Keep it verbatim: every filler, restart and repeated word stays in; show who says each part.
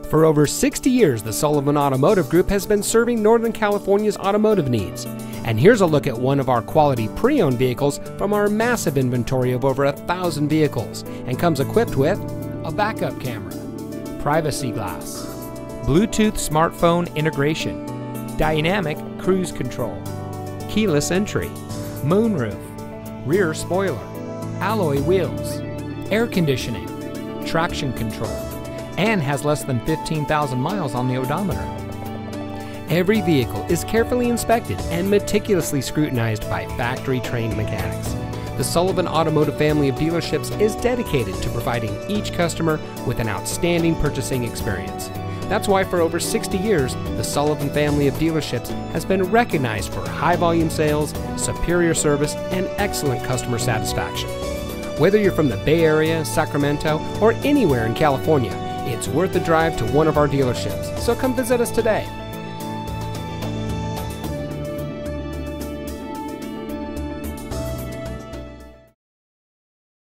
Speaker 1: For over sixty years, the Sullivan Automotive Group has been serving Northern California's automotive needs. And here's a look at one of our quality pre-owned vehicles from our massive inventory of over a thousand vehicles, and comes equipped with a backup camera, privacy glass, Bluetooth smartphone integration, dynamic cruise control, keyless entry, moonroof, rear spoiler, alloy wheels, air conditioning, traction control, and has less than fifteen thousand miles on the odometer. Every vehicle is carefully inspected and meticulously scrutinized by factory-trained mechanics. The Sullivan Automotive family of dealerships is dedicated to providing each customer with an outstanding purchasing experience. That's why for over sixty years, the Sullivan family of dealerships has been recognized for high volume sales, superior service, and excellent customer satisfaction. Whether you're from the Bay Area, Sacramento, or anywhere in California, it's worth the drive to one of our dealerships, so come visit us today.